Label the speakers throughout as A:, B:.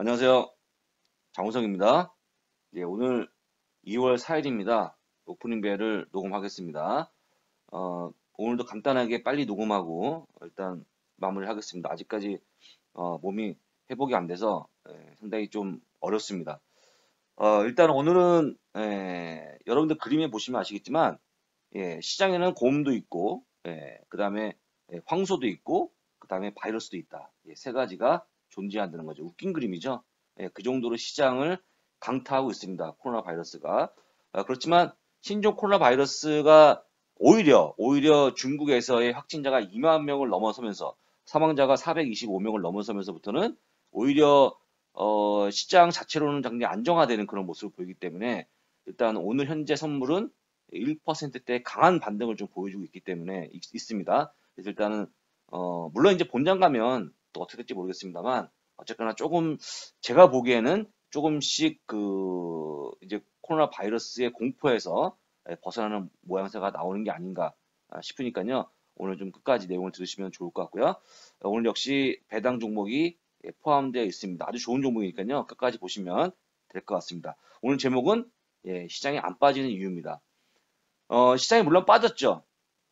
A: 안녕하세요. 장우성입니다. 예, 오늘 2월 4일입니다. 오프닝 벨을 녹음하겠습니다. 오늘도 간단하게 빨리 녹음하고 일단 마무리를 하겠습니다. 아직까지 몸이 회복이 안 돼서 상당히 좀 어렵습니다. 일단 오늘은 여러분들 그림에 보시면 아시겠지만 시장에는 고음도 있고 그 다음에 황소도 있고 그 다음에 바이러스도 있다. 세 가지가 존재한다는 거죠. 웃긴 그림이죠. 그 정도로 시장을 강타하고 있습니다. 코로나 바이러스가. 그렇지만 신종 코로나 바이러스가 오히려 중국에서의 확진자가 2만 명을 넘어서면서 사망자가 425명을 넘어서면서부터는 오히려 시장 자체로는 굉장히 안정화되는 그런 모습을 보이기 때문에 일단 오늘 현재 선물은 1%대 강한 반등을 좀 보여주고 있기 때문에 있습니다. 그래서 일단은 물론 이제 본장 가면 또 어떻게 될지 모르겠습니다만 어쨌거나 조금 제가 보기에는 조금씩 그 이제 코로나 바이러스의 공포에서 벗어나는 모양새가 나오는 게 아닌가 싶으니까요. 오늘 좀 끝까지 내용을 들으시면 좋을 것 같고요. 오늘 역시 배당 종목이 포함되어 있습니다. 아주 좋은 종목이니까요. 끝까지 보시면 될 것 같습니다. 오늘 제목은 시장이 안 빠지는 이유입니다. 시장이 물론 빠졌죠.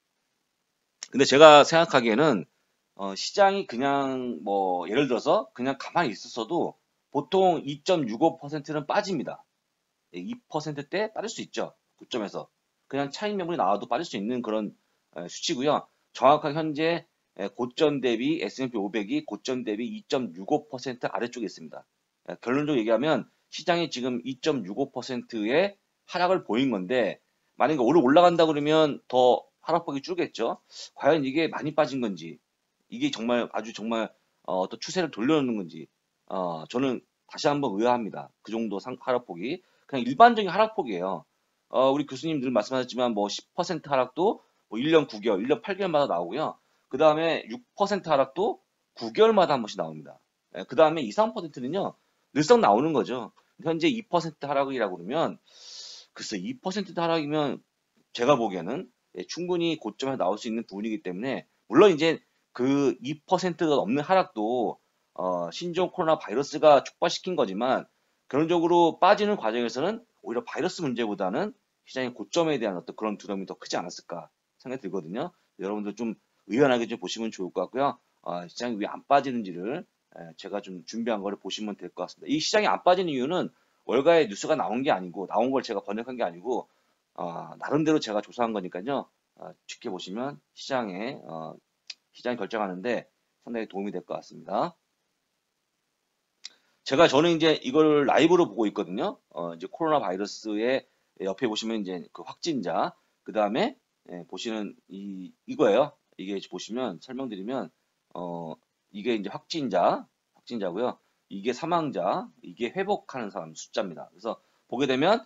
A: 근데 제가 생각하기에는 시장이 그냥 뭐 예를 들어서 그냥 가만히 있었어도 보통 2.65%는 빠집니다. 2%대 빠질 수 있죠. 고점에서. 그냥 차익 매물이 나와도 빠질 수 있는 그런 수치고요. 정확하게 현재 고점 대비 S&P 500이 고점 대비 2.65% 아래쪽에 있습니다. 결론적으로 얘기하면 시장이 지금 2.65%의 하락을 보인 건데 만약에 오늘 올라간다 그러면 더 하락폭이 줄겠죠. 과연 이게 많이 빠진 건지 이게 정말 아주 정말 어떤 추세를 돌려놓는 건지 저는 다시 한번 의아합니다. 그 정도 하락폭이 그냥 일반적인 하락폭이에요. 우리 교수님 늘 말씀하셨지만 뭐 10% 하락도 뭐 1년 9개월, 1년 8개월마다 나오고요. 그 다음에 6% 하락도 9개월마다 한 번씩 나옵니다. 그 다음에 2, 3%는요, 늘상 나오는 거죠. 현재 2% 하락이라고 그러면, 글쎄 2% 하락이면 제가 보기에는 충분히 고점에 나올 수 있는 부분이기 때문에, 물론 이제 그 2%가 넘는 하락도 신종 코로나 바이러스가 촉발시킨 거지만, 결론적으로 빠지는 과정에서는 오히려 바이러스 문제보다는 시장의 고점에 대한 어떤 그런 두려움이 더 크지 않았을까 생각이 들거든요. 여러분들 좀 의연하게 좀 보시면 좋을 것 같고요. 시장이 왜 안 빠지는지를 제가 좀 준비한 거를 보시면 될 것 같습니다. 이 시장이 안 빠지는 이유는 월가에 뉴스가 나온 게 아니고 나온 걸 제가 번역한 게 아니고 나름대로 제가 조사한 거니까요. 지켜보시면 시장이 결정하는데 상당히 도움이 될 것 같습니다. 저는 이제 이걸 라이브로 보고 있거든요. 이제 코로나 바이러스의 옆에 보시면 이제 그 확진자, 그 다음에 보시는 이거예요. 이게 보시면 설명드리면, 이게 이제 확진자고요. 이게 사망자, 이게 회복하는 사람 숫자입니다. 그래서 보게 되면,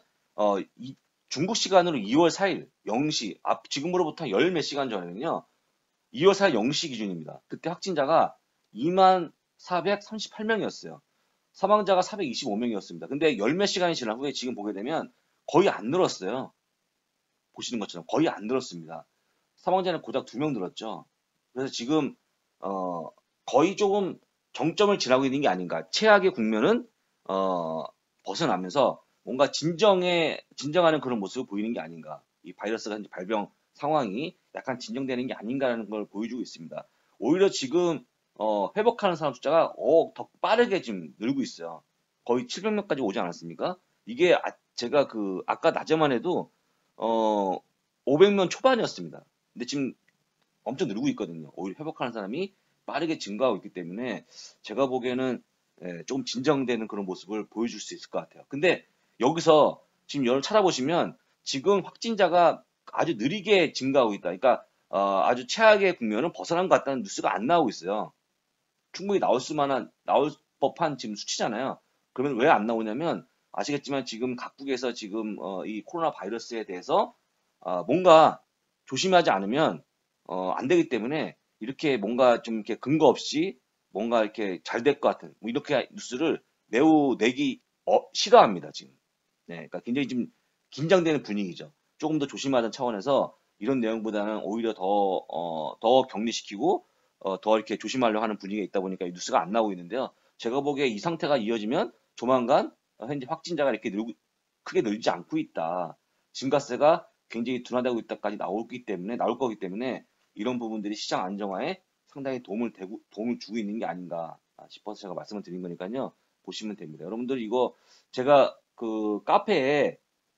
A: 중국 시간으로 2월 4일 0시, 지금으로부터 열 몇 시간 전에는요, 2월 4일 0시 기준입니다. 그때 확진자가 2만 438명이었어요. 사망자가 425명이었습니다. 근데 열 몇 시간이 지난 후에 지금 보게 되면 거의 안 늘었어요. 보시는 것처럼 거의 안 늘었습니다. 사망자는 고작 2명 늘었죠. 그래서 지금 어, 거의 조금 정점을 지나고 있는 게 아닌가. 최악의 국면은 어, 벗어나면서 뭔가 진정하는 그런 모습을 보이는 게 아닌가. 이 바이러스가 현재 발병 상황이 약간 진정되는 게 아닌가라는 걸 보여주고 있습니다. 오히려 지금 회복하는 사람 숫자가 더 빠르게 지금 늘고 있어요. 거의 700명까지 오지 않았습니까? 이게 제가 아까 낮에만 해도 어, 500명 초반이었습니다. 근데 지금 엄청 늘고 있거든요. 오히려 회복하는 사람이 빠르게 증가하고 있기 때문에 제가 보기에는 조금 진정되는 그런 모습을 보여줄 수 있을 것 같아요. 근데 여기서 지금 여러분 찾아보시면 지금 확진자가 아주 느리게 증가하고 있다. 그러니까 아주 최악의 국면은 벗어난 것 같다는 뉴스가 안 나오고 있어요. 충분히 나올 법한 지금 수치잖아요. 그러면 왜 안 나오냐면 아시겠지만 지금 각국에서 지금 이 코로나 바이러스에 대해서 뭔가 조심하지 않으면 안 되기 때문에 이렇게 뭔가 좀 이렇게 근거 없이 뭔가 이렇게 잘 될 것 같은 뭐 이렇게 뉴스를 매우 내기 싫어합니다 지금. 네, 그러니까 굉장히 좀 긴장되는 분위기죠. 조금 더 조심하자는 차원에서 이런 내용보다는 오히려 더 격리시키고 더 이렇게 조심하려고 하는 분위기가 있다 보니까 이 뉴스가 안 나오고 있는데요. 제가 보기에 이 상태가 이어지면 조만간 현재 확진자가 이렇게 크게 늘지 않고 있다. 증가세가 굉장히 둔화되고 있다까지 나올 거기 때문에 이런 부분들이 시장 안정화에 상당히 도움을 주고 있는 게 아닌가 싶어서 제가 말씀을 드린 거니까요. 보시면 됩니다. 여러분들 이거 제가 그 카페에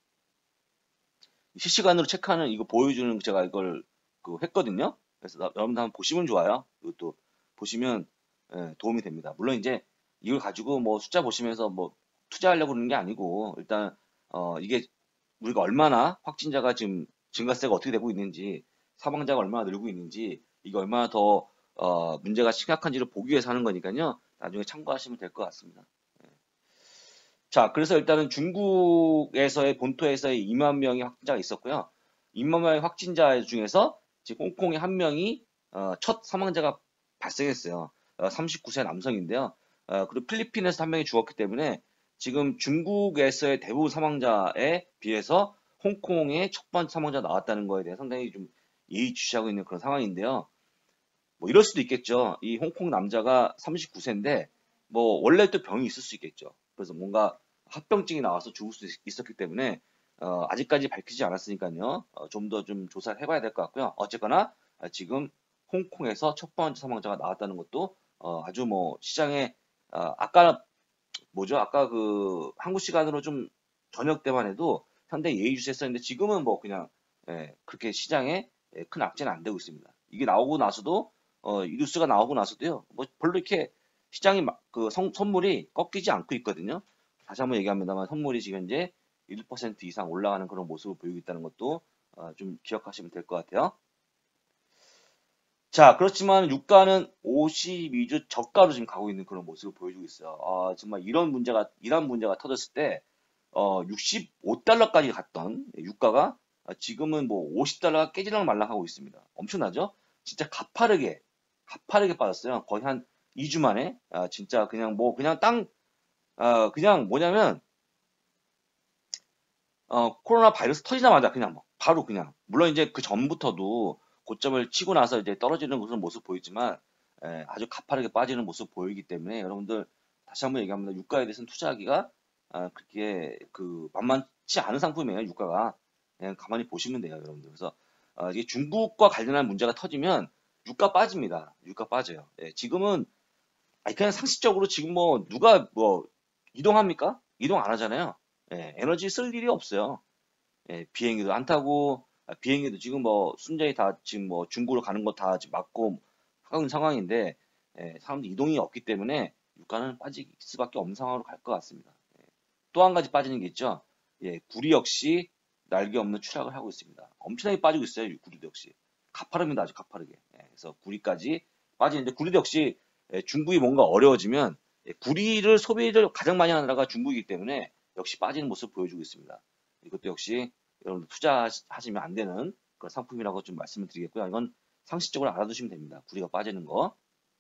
A: 실시간으로 체크하는 이거 보여주는 제가 이걸 했거든요. 그래서 여러분들 한번 보시면 좋아요. 이것도 보시면 도움이 됩니다. 물론 이제 이걸 가지고 뭐 숫자 보시면서 뭐 투자하려고 그러는 게 아니고 일단 이게 우리가 얼마나 확진자가 지금 증가세가 어떻게 되고 있는지 사망자가 얼마나 늘고 있는지 이게 얼마나 더 문제가 심각한지를 보기 위해서 하는 거니까요. 나중에 참고하시면 될 것 같습니다. 자, 그래서 일단은 중국에서의 본토에서의 2만 명의 확진자가 있었고요. 2만 명의 확진자 중에서 지금 홍콩에 한 명이 첫 사망자가 발생했어요. 39세 남성인데요. 그리고 필리핀에서 한 명이 죽었기 때문에 지금 중국에서의 대부분 사망자에 비해서 홍콩의 첫 번째 사망자 나왔다는 거에 대해 상당히 좀 예의주시하고 있는 그런 상황인데요. 뭐 이럴 수도 있겠죠. 이 홍콩 남자가 39세인데 뭐 원래 또 병이 있을 수 있겠죠. 그래서 뭔가 합병증이 나와서 죽을 수 있었기 때문에 아직까지 밝히지 않았으니까요. 좀 더 좀 조사를 해봐야 될 것 같고요. 어쨌거나 지금 홍콩에서 첫 번째 사망자가 나왔다는 것도 아주 뭐 시장에 아까 뭐죠? 아까 그 한국 시간으로 좀 저녁 때만 해도 상당히 예의주시했었는데 지금은 뭐 그냥 그렇게 시장에 큰 악재는 안 되고 있습니다. 이게 나오고 나서도 이 뉴스가 나오고 나서도요. 뭐 별로 이렇게 시장이 선물이 꺾이지 않고 있거든요. 다시 한번 얘기합니다만 선물이 지금 현재 1% 이상 올라가는 그런 모습을 보이고 있다는 것도 좀 기억하시면 될 것 같아요. 자, 그렇지만 유가는 52주 저가로 지금 가고 있는 그런 모습을 보여주고 있어요. 정말 이런 문제가 터졌을 때, 65달러까지 갔던 유가가 지금은 뭐 50달러가 깨지랑 말랑하고 있습니다. 엄청나죠? 진짜 가파르게 빠졌어요. 거의 한 2주 만에. 진짜 그냥 뭐, 그냥 뭐냐면, 코로나 바이러스 터지자마자 그냥 뭐 바로 그냥 물론 이제 그 전부터도 고점을 치고 나서 이제 떨어지는 그런 모습 보이지만 아주 가파르게 빠지는 모습 보이기 때문에 여러분들 다시 한번 얘기합니다. 유가에 대해서는 투자하기가 그렇게 만만치 않은 상품이에요. 유가가 그냥 가만히 보시면 돼요, 여러분들. 그래서 이게 중국과 관련한 문제가 터지면 유가 빠집니다. 유가 빠져요. 지금은 그냥 상식적으로 지금 뭐 누가 뭐 이동합니까? 이동 안 하잖아요. 에너지 쓸 일이 없어요. 비행기도 안 타고, 비행기도 지금 뭐 순전히 다 지금 뭐 중국으로 가는 거 다 지금 막고 하는 상황인데, 사람들 이동이 없기 때문에 유가는 빠질 수밖에 없는 상황으로 갈 것 같습니다. 또 한 가지 빠지는 게 있죠. 구리 역시 날개 없는 추락을 하고 있습니다. 엄청나게 빠지고 있어요, 구리도 역시. 가파릅니다, 아주 가파르게. 그래서 구리까지 빠지는데, 구리도 역시 중국이 뭔가 어려워지면, 구리를 소비를 가장 많이 하는 나라가 중국이기 때문에 역시 빠지는 모습을 보여주고 있습니다. 이것도 역시 여러분들 투자하시면 안 되는 그런 상품이라고 좀 말씀을 드리겠고요. 이건 상식적으로 알아두시면 됩니다. 구리가 빠지는 거.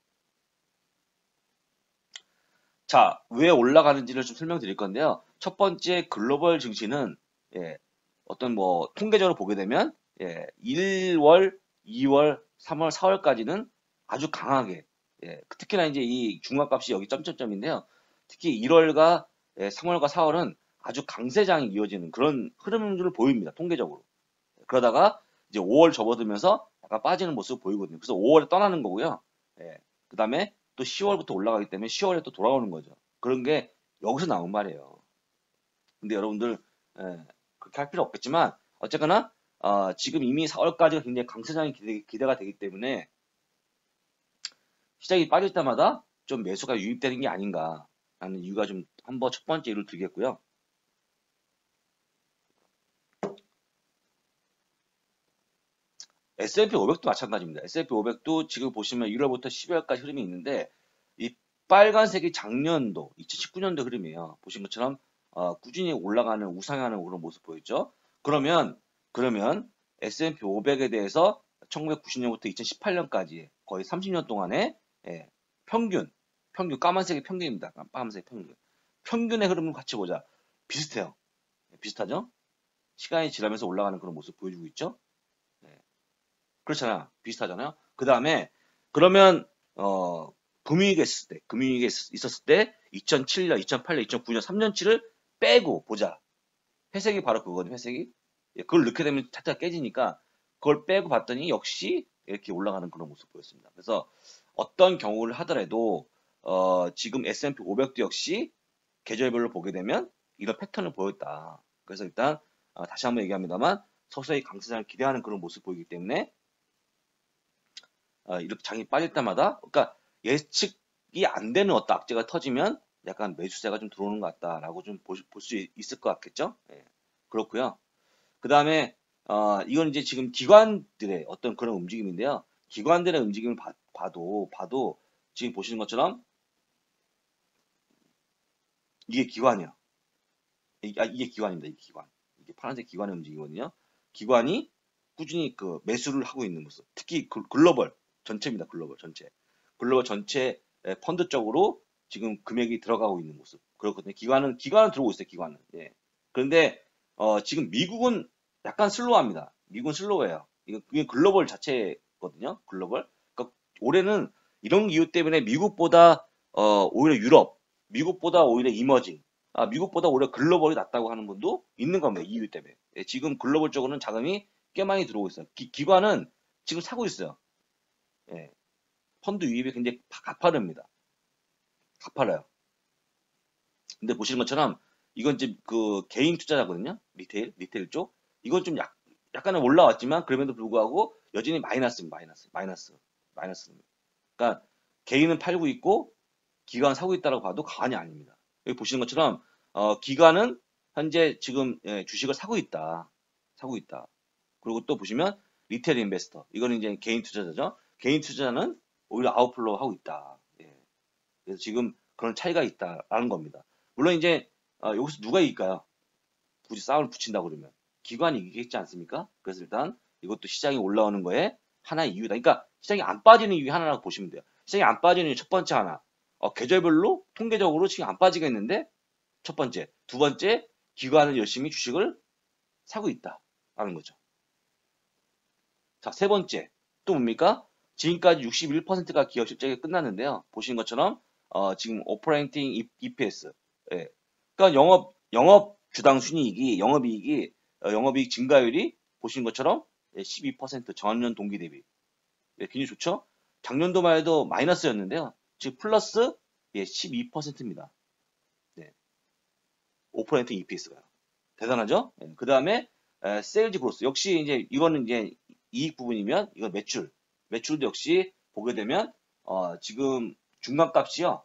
A: 자, 왜 올라가는지를 좀 설명드릴 건데요. 첫 번째 글로벌 증시는 어떤 뭐 통계적으로 보게 되면 1월, 2월, 3월, 4월까지는 아주 강하게 특히나 이제 이 중간값이 여기 점점점인데요. 특히 1월과 3월과 4월은 아주 강세장이 이어지는 그런 흐름을 보입니다. 통계적으로. 그러다가 이제 5월 접어들면서 약간 빠지는 모습을 보이거든요. 그래서 5월에 떠나는 거고요. 그 다음에 또 10월부터 올라가기 때문에 10월에 또 돌아오는 거죠. 그런 게 여기서 나온 말이에요. 근데 여러분들 그렇게 할 필요 없겠지만 어쨌거나 지금 이미 4월까지가 굉장히 강세장이 기대가 되기 때문에 시장이 빠질 때마다 좀 매수가 유입되는 게 아닌가라는 이유가 좀 한번 첫 번째 이유를 들겠고요. S&P 500도 마찬가지입니다. S&P 500도 지금 보시면 1월부터 12월까지 흐름이 있는데 이 빨간색이 작년도 2019년도 흐름이에요. 보신 것처럼 꾸준히 올라가는 우상향하는 그런 모습 보였죠. 그러면 S&P 500에 대해서 1990년부터 2018년까지 거의 30년 동안의 평균 까만색이 평균입니다. 까만색 평균. 평균의 흐름을 같이 보자. 비슷해요. 비슷하죠? 시간이 지나면서 올라가는 그런 모습 보여주고 있죠. 그렇잖아. 비슷하잖아요. 그 다음에 그러면 금융위기가 있었을 때 2007년, 2008년, 2009년 3년치를 빼고 보자. 회색이 바로 그거거든요. 회색이. 예, 그걸 넣게 되면 차트가 깨지니까 그걸 빼고 봤더니 역시 이렇게 올라가는 그런 모습 보였습니다. 그래서 어떤 경우를 하더라도 지금 S&P 500도 역시 계절별로 보게 되면 이런 패턴을 보였다. 그래서 일단 다시 한번 얘기합니다만 서서히 강세장을 기대하는 그런 모습 보이기 때문에 이렇게 장이 빠질 때마다 그러니까 예측이 안 되는 어떤 악재가 터지면 약간 매수세가 좀 들어오는 것 같다라고 좀 볼 수 있을 것 같겠죠. 예, 그렇고요. 그 다음에 이건 이제 지금 기관들의 어떤 그런 움직임인데요. 기관들의 움직임을 봐도 지금 보시는 것처럼 이게 기관이야. 이게 기관입니다. 이게 기관. 이게 파란색 기관의 움직임이거든요. 기관이 꾸준히 그 매수를 하고 있는 모습. 특히 글로벌 전체입니다. 글로벌 전체. 글로벌 전체 펀드 쪽으로 지금 금액이 들어가고 있는 모습. 그렇거든요. 기관은 들어오고 있어요. 기관은. 예. 그런데 지금 미국은 약간 슬로우합니다. 미국은 슬로우해요. 이게 글로벌 자체거든요. 글로벌. 그러니까 올해는 이런 이유 때문에 미국보다 오히려 유럽, 미국보다 오히려 이머징, 미국보다 오히려 글로벌이 낫다고 하는 분도 있는 겁니다. 이유 때문에. 예, 지금 글로벌 쪽으로는 자금이 꽤 많이 들어오고 있어요. 기관은 지금 사고 있어요. 예, 펀드 유입이 굉장히 가파릅니다. 가파라요. 근데 보시는 것처럼 이건 지금 그 개인 투자자거든요. 리테일 쪽. 이건 좀 약간은 올라왔지만 그럼에도 불구하고 여전히 마이너스. 그러니까 개인은 팔고 있고 기관 사고 있다고 봐도 과언이 아닙니다. 여기 보시는 것처럼 기관은 현재 지금 주식을 사고 있다. 그리고 또 보시면 리테일 인베스터. 이거는 이제 개인 투자자죠. 개인 투자자는 오히려 아웃플로우 하고 있다. 예. 그래서 지금 그런 차이가 있다라는 겁니다. 물론 이제 여기서 누가 이길까요? 굳이 싸움을 붙인다고 그러면 기관이 이기겠지 않습니까? 그래서 일단 이것도 시장이 올라오는 거에 하나의 이유다. 그러니까 시장이 안 빠지는 이유 하나라고 보시면 돼요. 시장이 안 빠지는 이유 첫 번째 하나. 계절별로 통계적으로 지금 안 빠지겠는데 첫 번째. 두 번째, 기관은 열심히 주식을 사고 있다라는 거죠. 자, 세 번째. 또 뭡니까? 지금까지 61%가 기업 실적이 끝났는데요. 보시는 것처럼 지금 오퍼레이팅 EPS. 예. 그러니까 영업 주당 순이익이 영업이익 증가율이 보시는 것처럼 12% 전년 동기 대비. 예, 굉장히 좋죠? 작년도만 해도 마이너스였는데요. 지금 플러스 12%입니다. 네. 오퍼레이팅 EPS가요. 대단하죠? 예, 그 다음에 세일즈 그로스. 역시 이제 이거는 이제 이익 부분이면 이건 매출도 역시 보게 되면 지금 중간값이요.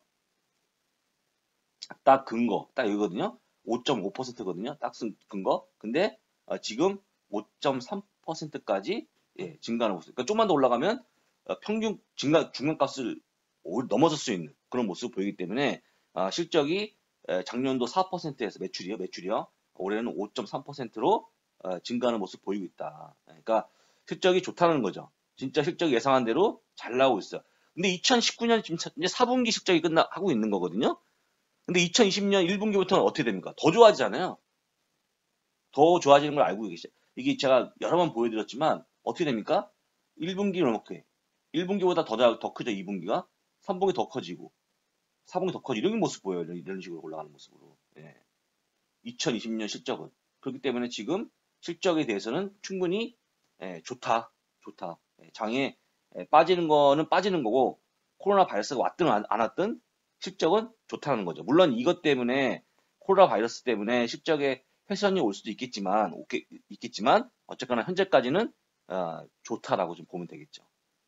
A: 딱 여기거든요. 5.5%거든요. 딱 근거. 근데 지금 5.3%까지 증가하는 모습. 그러니까 좀만 더 올라가면 평균 중간값을 넘어설 수 있는 그런 모습을 보이기 때문에 실적이 작년도 4%에서 매출이요. 올해는 5.3%로 증가하는 모습 보이고 있다. 그러니까 실적이 좋다는 거죠. 진짜 실적이 예상한 대로 잘 나오고 있어요. 근데 2019년 지금 이제 4분기 실적이 하고 있는 거거든요. 근데 2020년 1분기부터는 어떻게 됩니까? 더 좋아지잖아요. 더 좋아지는 걸 알고 계시죠? 이게 제가 여러 번 보여드렸지만 어떻게 됩니까? 1분기 넘게 1분기보다 더 크죠. 2분기가 3분기 더 커지고 4분기 더 커지고 이런 모습 보여요. 이런 식으로 올라가는 모습으로. 예. 2020년 실적은 그렇기 때문에 지금 실적에 대해서는 충분히 좋다. 장에 빠지는 거는 빠지는 거고 코로나 바이러스가 왔든 안 왔든 실적은 좋다는 거죠. 물론 이것 때문에 코로나 바이러스 때문에 실적에 훼손이 올 수도 있겠지만 어쨌거나 현재까지는 좋다라고 좀 보면 되겠죠.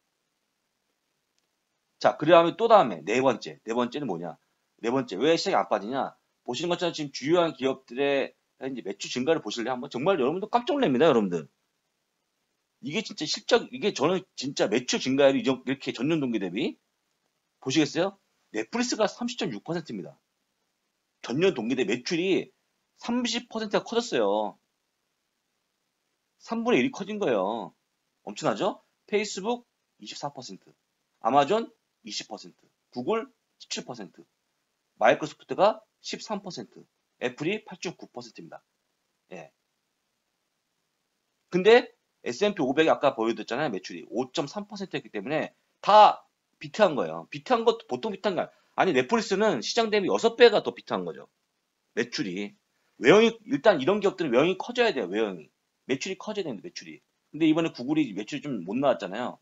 A: 자, 그다음에 또 다음에 네 번째는 뭐냐? 네 번째 왜 시장이 안 빠지냐? 보시는 것처럼 지금 주요한 기업들의 이제 매출 증가를 보실래 한번 정말 여러분들 깜짝 놀랍니다, 여러분들. 이게 진짜 이게 저는 진짜 매출 증가율이 이렇게 전년 동기 대비 보시겠어요? 넷플릭스가 30.6%입니다. 전년 동기 대비 매출이 30%가 커졌어요. 3분의 1이 커진 거예요. 엄청나죠? 페이스북 24%, 아마존 20%, 구글 17%, 마이크로소프트가 13%, 애플이 8.9%입니다. 예. 근데 S&P 500이 아까 보여드렸잖아요. 매출이 5.3%였기 때문에 다 비트한 거예요. 비트한 것도 보통 비트한 거 아니 넷플릭스는 시장 대비 6배가 더 비트한 거죠. 매출이. 외형이 일단 이런 기업들은 외형이 커져야 돼요. 외형이. 매출이 커져야 되는데 매출이. 근데 이번에 구글이 매출이 좀 못 나왔잖아요.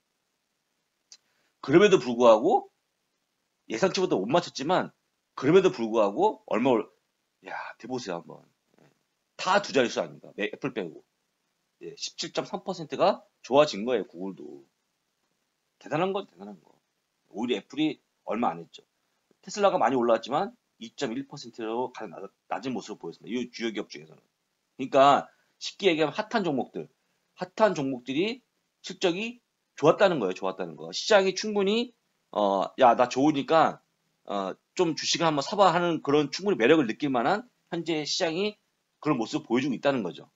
A: 그럼에도 불구하고 예상치보다 못 맞췄지만 그럼에도 불구하고 야, 대보세요 한번. 다 두 자릿수 아닙니까? 애플 빼고. 17.3%가 좋아진 거예요, 구글도. 대단한 거죠, 대단한 거. 오히려 애플이 얼마 안 했죠. 테슬라가 많이 올라왔지만 2.1%로 가장 낮은 모습을 보였습니다. 이 주요 기업 중에서는. 그러니까 쉽게 얘기하면 핫한 종목들이 실적이 좋았다는 거예요, 좋았다는 거. 시장이 충분히 야, 나 좋으니까 좀 주식을 한번 사봐 하는 그런 충분히 매력을 느낄 만한 현재 시장이 그런 모습을 보여주고 있다는 거죠.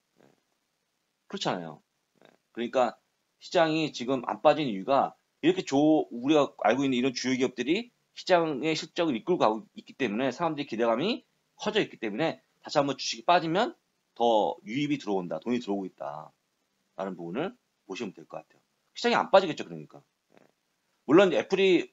A: 그렇잖아요. 그러니까 시장이 지금 안 빠진 이유가 이렇게 우리가 알고 있는 이런 주요 기업들이 시장의 실적을 이끌고 가고 있기 때문에 사람들이 기대감이 커져 있기 때문에 다시 한번 주식이 빠지면 더 유입이 들어온다, 돈이 들어오고 있다 라는 부분을 보시면 될 것 같아요. 시장이 안 빠지겠죠, 그러니까. 물론 애플이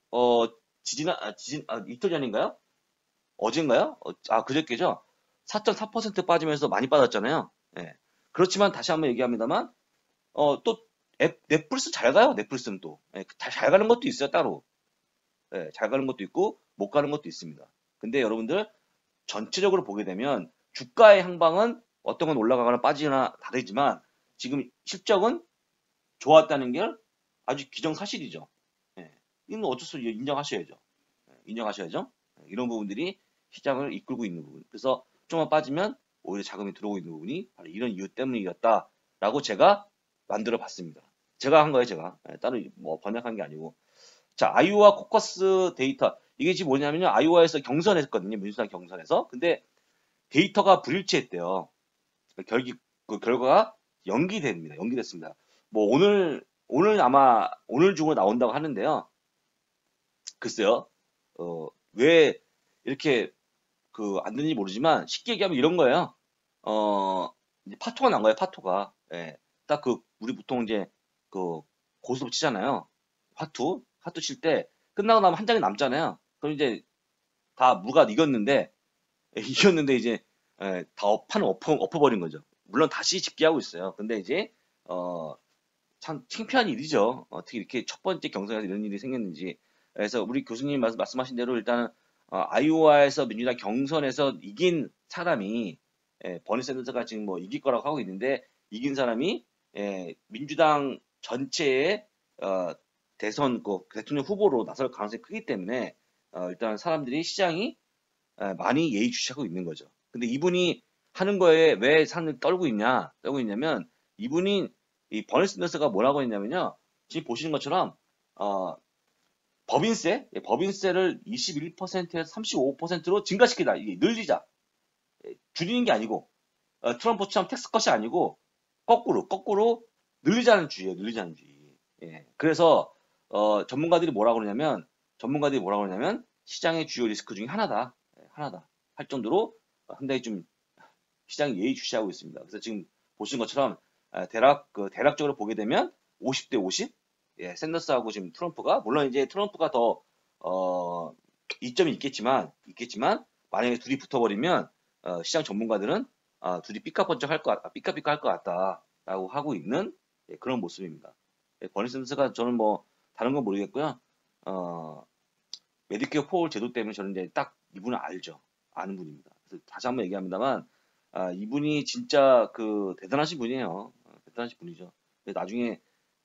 A: 이틀 전인가요? 어젠가요? 그저께죠. 4.4% 빠지면서 많이 빠졌잖아요. 예. 그렇지만 다시 한번 얘기합니다만 또 넷플릭스 잘 가요. 넷플릭스는 또 잘 가는 것도 있어요, 따로. 잘 가는 것도 있고 못 가는 것도 있습니다. 근데 여러분들 전체적으로 보게 되면 주가의 향방은 어떤 건 올라가거나 빠지거나 다르지만 지금 실적은 좋았다는 게 아주 기정사실이죠. 이건 어쩔 수 없이 인정하셔야죠. 인정하셔야죠. 이런 부분들이 시장을 이끌고 있는 부분. 그래서 좀만 빠지면 오히려 자금이 들어오고 있는 부분이 바로 이런 이유 때문이었다라고 제가 만들어 봤습니다. 제가 한 거예요, 제가. 따로 뭐 번역한 게 아니고. 자, 아이오와 코커스 데이터. 이게 지금 뭐냐면요. 아이오와에서 경선했거든요. 민주당 경선에서. 근데 데이터가 불일치했대요. 그 결과가 연기됩니다. 연기됐습니다. 뭐 오늘 중으로 나온다고 하는데요. 글쎄요. 왜 이렇게 안 되는지 모르지만 쉽게 얘기하면 이런 거예요. 이제 파토가 난 거예요, 파토가. 딱 우리 보통 이제 고스톱 치잖아요. 화투 칠 때 끝나고 나면 한 장이 남잖아요. 그럼 이제 다 무가 이겼는데 이제 판을 엎어버린 거죠. 물론 다시 집계하고 있어요. 근데 이제 참 창피한 일이죠. 어떻게 이렇게 첫 번째 경선에서 이런 일이 생겼는지. 그래서 우리 교수님 말씀하신 대로 일단 아이오와에서 민주당 경선에서 이긴 사람이 버니 샌더스가 지금 뭐 이길 거라고 하고 있는데 이긴 사람이 민주당 전체의 대선 대통령 후보로 나설 가능성이 크기 때문에 일단 사람들이 시장이 많이 예의주시하고 있는 거죠. 근데 이분이 하는 거에 왜 사람들이 떨고 있냐면 이분이 이 버니 샌더스가 뭐라고 했냐면요. 지금 보시는 것처럼 법인세를 21%에서 35%로 증가시키다. 이게 늘리자. 줄이는 게 아니고 트럼프처럼 텍스컷이 아니고 거꾸로 늘리자는 주의예요. 늘리자는 주의. 그래서 전문가들이 뭐라고 그러냐면 시장의 주요 리스크 중에 하나다. 하나다. 할 정도로 상당히 좀 시장이 예의주시하고 있습니다. 그래서 지금 보시는 것처럼 대략적으로 보게 되면 50대 50? 샌더스하고 지금 트럼프가 물론 이제 트럼프가 더 이점이 있겠지만 만약에 둘이 붙어버리면 시장 전문가들은 둘이 삐까뻔쩍 삐까삐까 할 것 같다라고 하고 있는 그런 모습입니다. 버니 샌더스가 저는 뭐 다른 건 모르겠고요. 메디케어 포올 제도 때문에 저는 이제 딱 이분을 알죠. 아는 분입니다. 그래서 다시 한번 얘기합니다만 이분이 진짜 대단하신 분이에요. 대단하신 분이죠. 나중에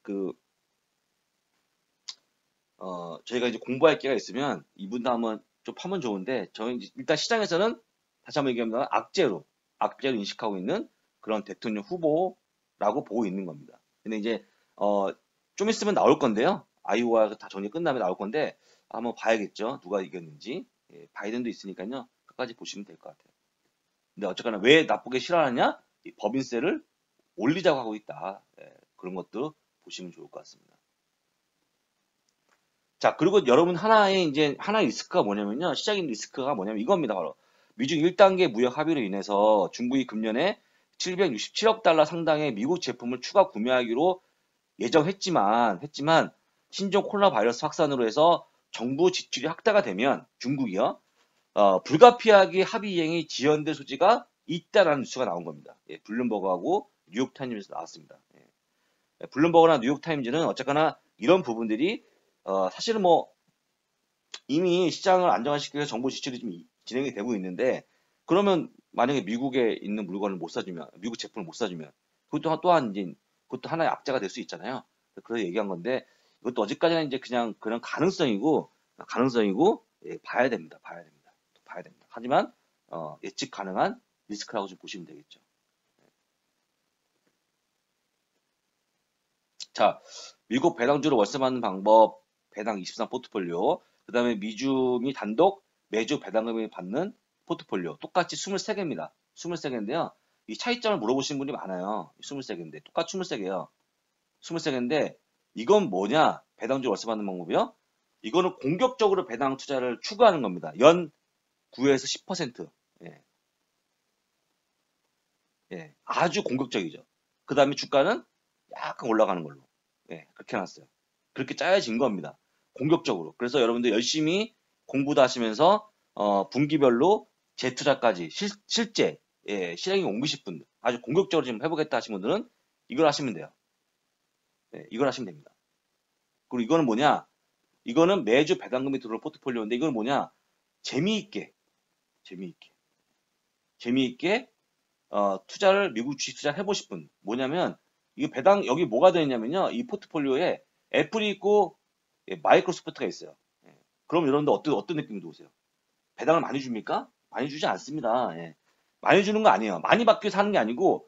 A: 저희가 이제 공부할 기회가 있으면 이분도 한번 좀 파면 좋은데 저희 일단 시장에서는 다시 한번 얘기합니다. 악재로 인식하고 있는 그런 대통령 후보라고 보고 있는 겁니다. 근데 이제 좀 있으면 나올 건데요. 아이오와 다 정리 끝나면 나올 건데 한번 봐야겠죠. 누가 이겼는지. 바이든도 있으니까요. 끝까지 보시면 될 것 같아요. 근데 어쨌거나 왜 나쁘게 싫어하느냐? 이 법인세를 올리자고 하고 있다. 그런 것도 보시면 좋을 것 같습니다. 자, 그리고 여러분 하나의 리스크가 뭐냐면요. 시장인 리스크가 뭐냐면 이겁니다. 바로 미중 1단계 무역 합의로 인해서 중국이 금년에 767억 달러 상당의 미국 제품을 추가 구매하기로 예정했지만 신종 코로나 바이러스 확산으로 해서 정부 지출이 확대가 되면 중국이요. 불가피하게 합의 이행이 지연될 소지가 있다라는 뉴스가 나온 겁니다. 예, 블룸버그하고 뉴욕타임즈에서 나왔습니다. 예, 블룸버그나 뉴욕타임즈는 어쨌거나 이런 부분들이 사실은 뭐 이미 시장을 안정화시키기 위해서 정부 지출이 좀 진행이 되고 있는데 그러면 만약에 미국에 있는 물건을 못 사주면 미국 제품을 못 사주면 그것도 또한 이제 그것도 하나의 악재가 될 수 있잖아요. 그래서 얘기한 건데 이것도 어디까지나 이제 그냥 그런 가능성이고 예, 봐야 됩니다. 봐야 됩니다. 하지만 예측 가능한 리스크라고 좀 보시면 되겠죠. 자, 미국 배당주로 월세 받는 방법, 배당 23 포트폴리오, 그 다음에 미중이 단독 매주 배당금을 받는 포트폴리오, 똑같이 23개입니다. 23개인데요. 이 차이점을 물어보시는 분이 많아요. 23개인데, 똑같이 23개예요. 23개인데, 이건 뭐냐? 배당주 월세 받는 방법이요? 이거는 공격적으로 배당 투자를 추구하는 겁니다. 연 9에서 10%. 예, 예, 아주 공격적이죠. 그 다음에 주가는 약간 올라가는 걸로. 예, 그렇게 해놨어요. 그렇게 짜여진 겁니다. 공격적으로. 그래서 여러분들 열심히 공부도 하시면서, 분기별로 재투자까지 실제, 예, 실행에 옮기실 분들, 아주 공격적으로 지금 해보겠다 하신 분들은 이걸 하시면 돼요. 예, 이걸 하시면 됩니다. 그리고 이거는 뭐냐? 이거는 매주 배당금이 들어올 포트폴리오인데 이건 뭐냐? 재미있게, 재미있게, 재미있게, 투자를, 미국 주식 투자 해보실 분. 뭐냐면, 이 배당, 여기 뭐가 되냐면요. 이 포트폴리오에 애플이 있고, 예, 마이크로소프트가 있어요. 예. 그럼 여러분들 어떤 느낌이 드세요? 배당을 많이 줍니까? 많이 주지 않습니다. 예. 많이 주는 거 아니에요. 많이 받기 위해서 하는 게 아니고,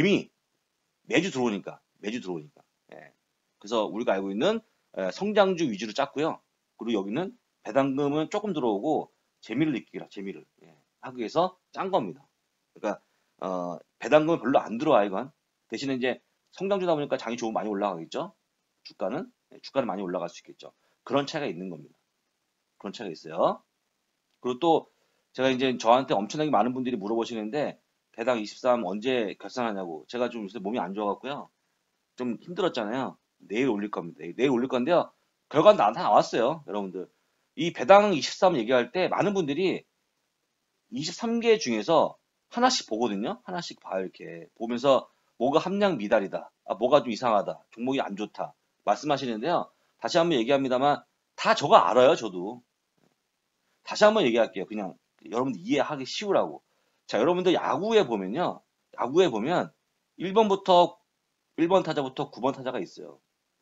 A: 매주 들어오니까. 예. 그래서 우리가 알고 있는 성장주 위주로 짰고요. 그리고 여기는 배당금은 조금 들어오고, 재미를 예, 하기 위해서 짠 겁니다. 그러니까, 배당금은 별로 안 들어와, 이건. 대신에 이제 성장주다 보니까 장이 조금 많이 올라가겠죠? 주가는? 예, 주가는 많이 올라갈 수 있겠죠. 그런 차이가 있는 겁니다. 그런 차이가 있어요. 그리고 또 제가 이제 저한테 엄청나게 많은 분들이 물어보시는데 배당 23 언제 결산하냐고. 제가 좀 요새 몸이 안 좋아갖고요. 좀 힘들었잖아요. 내일 올릴 겁니다. 내일 올릴 건데요. 결과는 다 나왔어요. 여러분들. 이 배당 23 얘기할 때 많은 분들이 23개 중에서 하나씩 보거든요. 하나씩 봐요. 이렇게 보면서 뭐가 함량 미달이다. 아, 뭐가 좀 이상하다. 종목이 안 좋다. 말씀하시는데요. 다시 한번 얘기합니다만 다 저거 알아요. 저도. 다시 한번 얘기할게요. 그냥 여러분들 이해하기 쉬우라고. 자, 여러분들 야구에 보면요. 야구에 보면 1번부터 1번 타자부터 9번 타자가 있어요.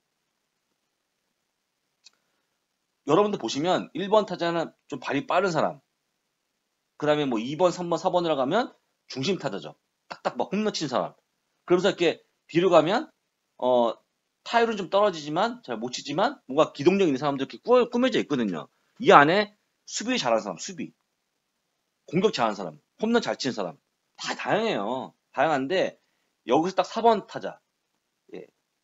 A: 여러분들 보시면 1번 타자는 좀 발이 빠른 사람. 그 다음에 뭐 2번, 3번, 4번으로 가면 중심 타자죠. 딱딱 막 홈런 치는 사람. 그러면서 이렇게 뒤로 가면 타율은 좀 떨어지지만 잘 못 치지만 뭔가 기동력 있는 사람들 이렇게 꾸며져 있거든요. 이 안에 수비 잘하는 사람, 수비. 공격 잘하는 사람, 홈런 잘 치는 사람. 다 다양해요. 다양한데 여기서 딱 4번 타자. 예.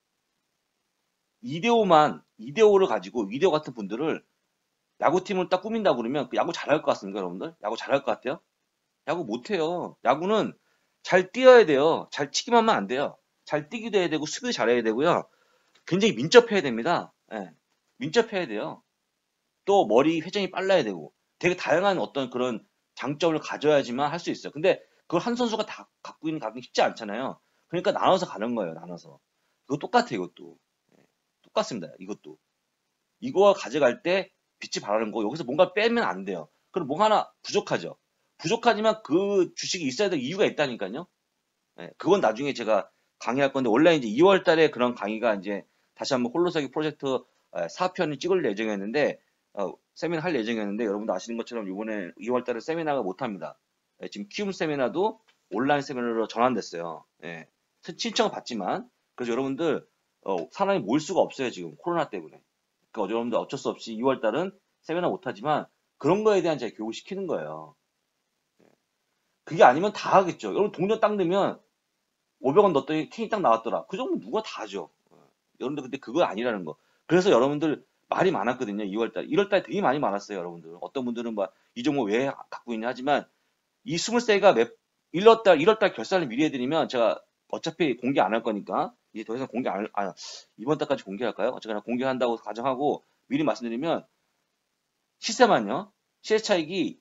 A: 2대5를 가지고 2대5 같은 분들을 야구팀을 딱 꾸민다고 그러면 그 야구 잘할 것 같습니까, 여러분들? 야구 잘할 것 같아요? 야구 못해요. 야구는 잘 뛰어야 돼요. 잘 치기만 하면 안 돼요. 잘 뛰기도 해야 되고 수비도 잘해야 되고요. 굉장히 민첩해야 됩니다. 예. 민첩해야 돼요. 또 머리 회전이 빨라야 되고 되게 다양한 어떤 그런 장점을 가져야지만 할 수 있어요. 근데 그걸 한 선수가 다 갖고 있는 가기 쉽지 않잖아요. 그러니까 나눠서 가는 거예요. 나눠서. 이거 똑같아요. 이것도. 예. 똑같습니다. 이것도. 이거 가져갈 때 빛이 발하는 거 여기서 뭔가 빼면 안 돼요. 그럼 뭔가 하나 부족하죠. 부족하지만 그 주식이 있어야 될 이유가 있다니까요. 예, 그건 나중에 제가 강의할 건데 원래 이제 2월 달에 그런 강의가 이제 다시 한번 홀로서기 프로젝트 4편을 찍을 예정이었는데 세미나 할 예정이었는데 여러분도 아시는 것처럼 이번에 2월 달에 세미나가 못 합니다. 예, 지금 키움 세미나도 온라인 세미나로 전환됐어요. 예, 신청을 받지만 그래서 여러분들 사람이 모일 수가 없어요 지금 코로나 때문에. 그러니까 여러분들 어쩔 수 없이 2월 달은 세미나 못 하지만 그런 거에 대한 제가 교육을 시키는 거예요. 그게 아니면 다 하겠죠. 여러분 동전 딱 넣으면 500원 넣었더니 캔이 딱 나왔더라. 그 정도 누가 다 하죠. 여러분들 근데 그거 아니라는 거. 그래서 여러분들 말이 많았거든요. 2월달. 1월달 되게 많이 많았어요. 여러분들. 어떤 분들은 막 이 종목 왜 갖고 있냐 하지만 이 23가 1월달 결산을 미리 해드리면 제가 어차피 공개 안 할 거니까 이제 더 이상 이번 달까지 공개할까요? 어쨌거나 공개한다고 가정하고 미리 말씀드리면 시세만요. 시세 차익이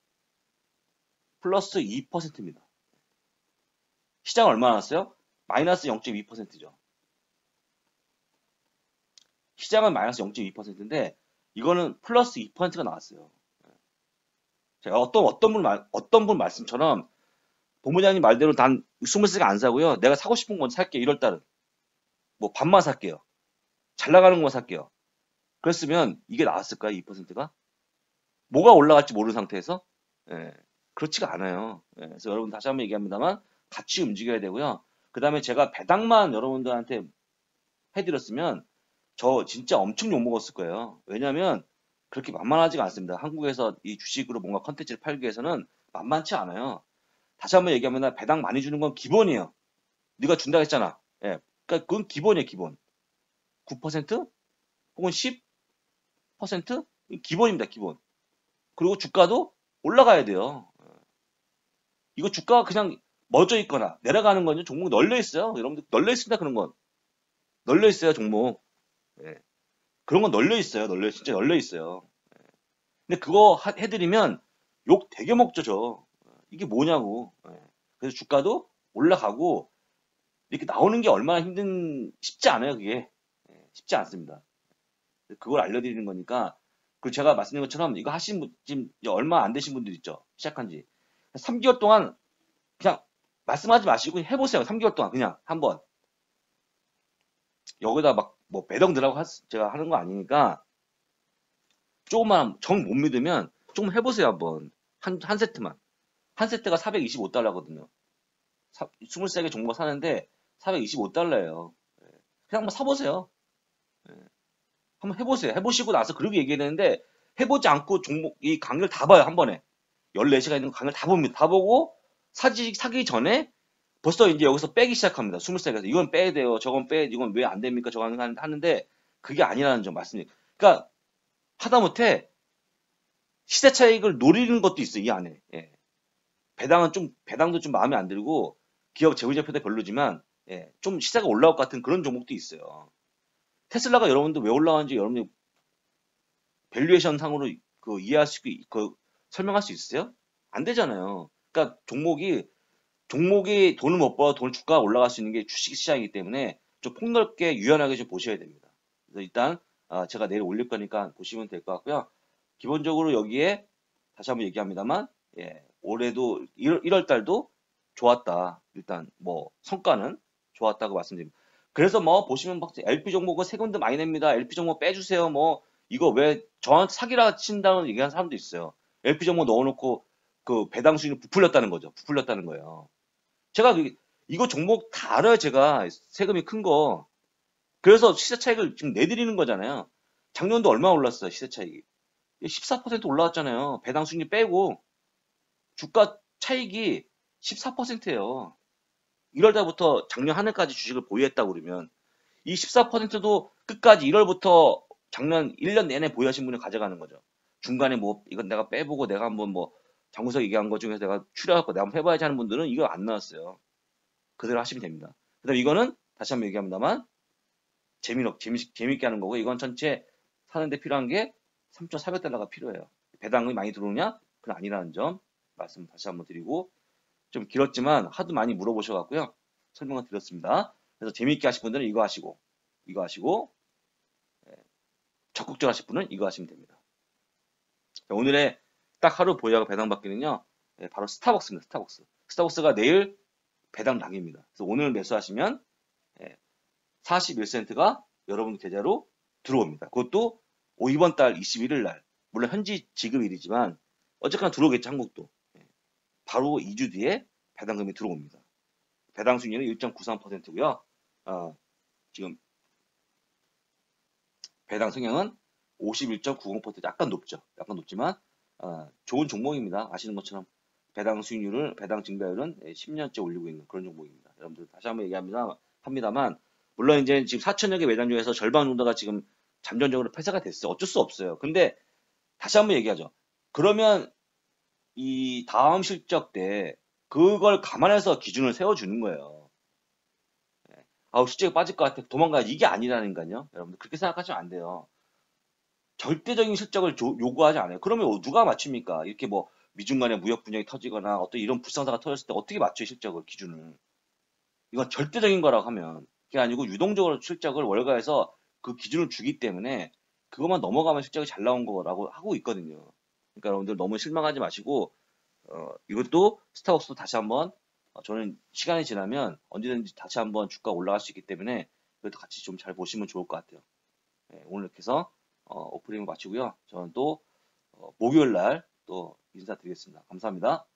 A: 플러스 2%입니다. 시장 얼마 나왔어요? 마이너스 0.2%죠. 시장은 마이너스 0.2%인데 이거는 플러스 2%가 나왔어요. 제가 어떤 분 말씀처럼 본부장님 말대로 단 20세가 안 사고요. 내가 사고 싶은 건 살게. 1월 달은 뭐 반만 살게요. 잘 나가는 거 살게요. 그랬으면 이게 나왔을까요? 2%가? 뭐가 올라갈지 모르는 상태에서? 예, 그렇지가 않아요. 예, 그래서 여러분 다시 한번 얘기합니다만 같이 움직여야 되고요. 그 다음에 제가 배당만 여러분들한테 해드렸으면 저 진짜 엄청 욕먹었을 거예요. 왜냐면 그렇게 만만하지가 않습니다. 한국에서 이 주식으로 뭔가 컨텐츠를 팔기 위해서는 만만치 않아요. 다시 한번 얘기하면 배당 많이 주는 건 기본이에요. 네가 준다 했잖아. 예, 그러니까 그건 기본이에요, 기본. 9% 혹은 10% 기본입니다, 기본. 그리고 주가도 올라가야 돼요. 이거 주가가 그냥 멎어 있거나 내려가는 건요, 종목 널려 있어요. 여러분들 널려 있습니다, 그런 건. 널려 있어요, 종목. 예. 그런 건 널려 있어요, 진짜 널려 있어요. 근데 그거 해드리면 욕 되게 먹죠, 저. 이게 뭐냐고. 예. 그래서 주가도 올라가고 이렇게 나오는 게 얼마나 쉽지 않아요, 그게. 예, 쉽지 않습니다. 그걸 알려드리는 거니까. 그리고 제가 말씀드린 것처럼 이거 하신 분, 지금 얼마 안 되신 분들 있죠. 시작한 지. 3개월 동안 그냥 말씀하지 마시고 해보세요. 3개월 동안 그냥 한번. 여기다 막 뭐 배당 들라고 제가 하는 거 아니니까 조금만 정 못 믿으면 조금 해보세요, 한번. 한 세트만. 한 세트가 425달러거든요. 23개 종목을 사는데 425달러예요. 그냥 한번 사보세요. 한번 해보세요. 해보시고 나서 그렇게 얘기해야 되는데 해보지 않고 종목 이 강의를 다 봐요, 한 번에. 14시간 있는 강의를 다 봅니다. 다 보고 사기 전에 벌써 이제 여기서 빼기 시작합니다. 23개에서 이건 빼야 돼요. 저건 이건 왜 안 됩니까? 저건 하는데 그게 아니라는 점 말씀드립니다. 그러니까 하다못해 시세 차익을 노리는 것도 있어요, 이 안에. 예. 배당도 좀 마음에 안 들고 기업 재무제표도 별로지만 예, 좀 시세가 올라올 것 같은 그런 종목도 있어요. 테슬라가 여러분들 왜 올라가는지 여러분들 밸류에이션 상으로 이해할 수 있고 설명할 수 있으세요? 안 되잖아요. 그러니까 종목이 돈을 못 벌어 돈 주가가 올라갈 수 있는 게 주식 시장이기 때문에 좀 폭넓게 유연하게 좀 보셔야 됩니다. 그래서 일단 제가 내일 올릴 거니까 보시면 될 것 같고요. 기본적으로 여기에 다시 한번 얘기합니다만 예, 올해도 1월 달도 좋았다. 일단 뭐 성과는 좋았다고 말씀드립니다. 그래서 뭐 보시면 막 LP 종목은 세금도 많이 냅니다. LP 종목 빼주세요. 뭐 이거 왜 저한테 사기라 친다는 얘기하는 사람도 있어요. LP 종목 넣어놓고 그 배당 수익이 부풀렸다는 거죠. 부풀렸다는 거예요. 제가 이거 종목 다 알아요. 제가 세금이 큰 거. 그래서 시세 차익을 지금 내드리는 거잖아요. 작년도 얼마 올랐어요, 시세 차익이. 14% 올라왔잖아요. 배당 수익률 빼고 주가 차익이 14%예요. 1월 달부터 작년 한 해까지 주식을 보유했다고 그러면 이 14%도 끝까지 1월부터 작년 1년 내내 보유하신 분이 가져가는 거죠. 중간에 뭐 이건 내가 빼보고 내가 한번 뭐 장구석 얘기한 것 중에서 내가 추려갖고 내가 한번 해봐야지 하는 분들은 이거 안 나왔어요. 그대로 하시면 됩니다. 그다음 이거는 다시 한번 얘기합니다만 재밌게 하는 거고 이건 전체 사는데 필요한 게 3,400달러가 필요해요. 배당이 많이 들어오냐? 그건 아니라는 점 말씀 다시 한번 드리고 좀 길었지만 하도 많이 물어보셔갖고요. 설명을 드렸습니다. 그래서 재밌게 하실 분들은 이거 하시고 적극적으로 하실 분은 이거 하시면 됩니다. 자, 오늘의 딱 하루 보유하고 배당 받기는요. 바로 스타벅스입니다. 스타벅스가 내일 배당 당입니다. 그래서 오늘 매수하시면 41센트가 여러분 계좌로 들어옵니다. 그것도 이번 달 21일 날 물론 현지 지급일이지만 어쨌거나 들어오겠죠. 한국도. 바로 2주 뒤에 배당금이 들어옵니다. 배당 수익률은 1.93%고요. 지금 배당 성향은 51.90% 약간 높죠. 약간 높지만 좋은 종목입니다. 아시는 것처럼 배당 수익률을 배당 증가율은 10년째 올리고 있는 그런 종목입니다. 여러분들 다시 한번 합니다만 물론 이제 지금 4천여 개 매장 중에서 절반 정도가 지금 잠정적으로 폐쇄가 됐어요. 어쩔 수 없어요. 근데 다시 한번 얘기하죠. 그러면 이 다음 실적 때 그걸 감안해서 기준을 세워주는 거예요. 아우, 실적이 빠질 것 같아. 도망가야 이게 아니라니까요. 여러분들 그렇게 생각하시면 안 돼요. 절대적인 실적을 요구하지 않아요. 그러면 누가 맞춥니까? 이렇게 뭐 미중 간의 무역 분쟁이 터지거나 어떤 이런 불상사가 터졌을 때 어떻게 맞춰요, 실적을, 기준을. 이건 절대적인 거라고 하면. 그게 아니고 유동적으로 실적을 월가에서 그 기준을 주기 때문에 그것만 넘어가면 실적이 잘 나온 거라고 하고 있거든요. 그러니까 여러분들 너무 실망하지 마시고, 이것도 스타벅스도 다시 한번, 저는 시간이 지나면 언제든지 다시 한번 주가 올라갈 수 있기 때문에 그것도 같이 좀 잘 보시면 좋을 것 같아요. 네, 오늘 이렇게 해서 오프닝을 마치고요. 저는 또 목요일 날 또 인사드리겠습니다. 감사합니다.